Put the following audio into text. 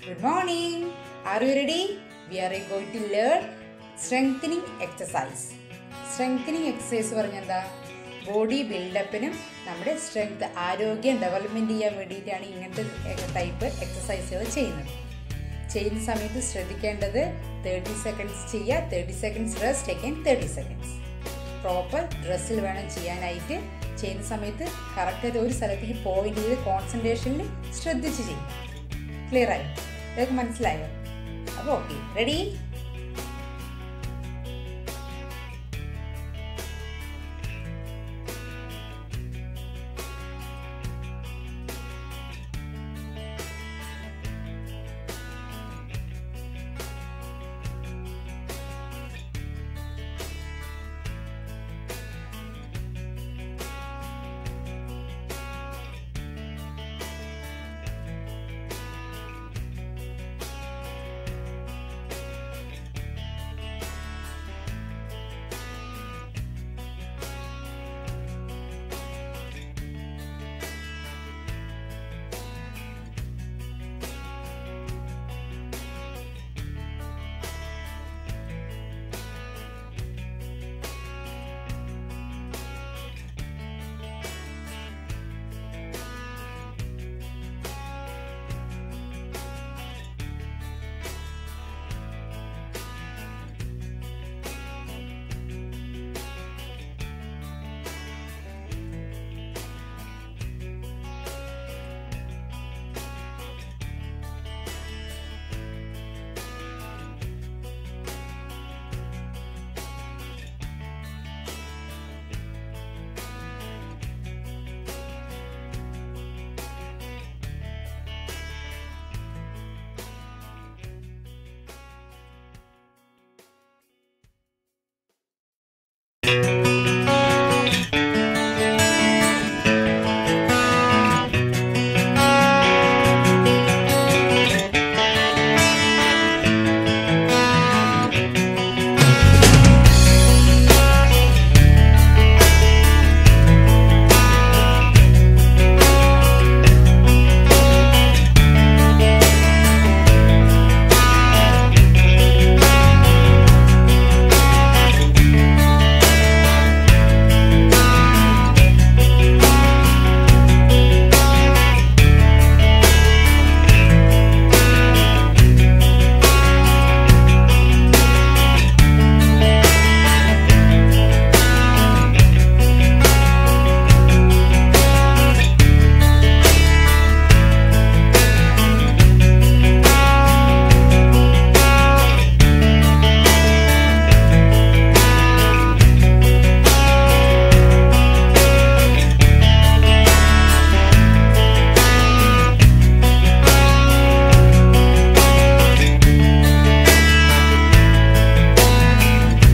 Good morning. Are you ready? We are going to learn strengthening exercise. Strengthening exercise പറഞ്ഞാൽ body ബിൽഡപ്പിനും നമ്മുടെ strength ആരോഗ്യം development ചെയ്യാൻ വേണ്ടിയിട്ടാണ് ഇങ്ങനത്തെ ടൈപ്പ് എക്സസൈസുകൾ ചെയ്യുന്ന സമയത്ത് ശ്രദ്ധിക്കേണ്ടത് 30 സെക്കൻഡ്സ് ചെയ്യുക, 30 seconds rest, again 30 seconds. Proper ഡ്രസ്സിൽ വേണം ചെയ്യാനായിട്ട്. ചെയ്യുന്ന സമയത്ത് കറക്റ്റായിട്ട് ഒരു സ്ഥലത്തേക്ക് പോയിന്റ് ചെയ്ത് കോൺസെൻട്രേഷനിൽ ശ്രദ്ധിച്ച് ചെയ്യും. ക്ലിയർ ആയി? ഇതൊക്കെ മനസ്സിലായോ? അപ്പോൾ ഓക്കെ, റെഡി?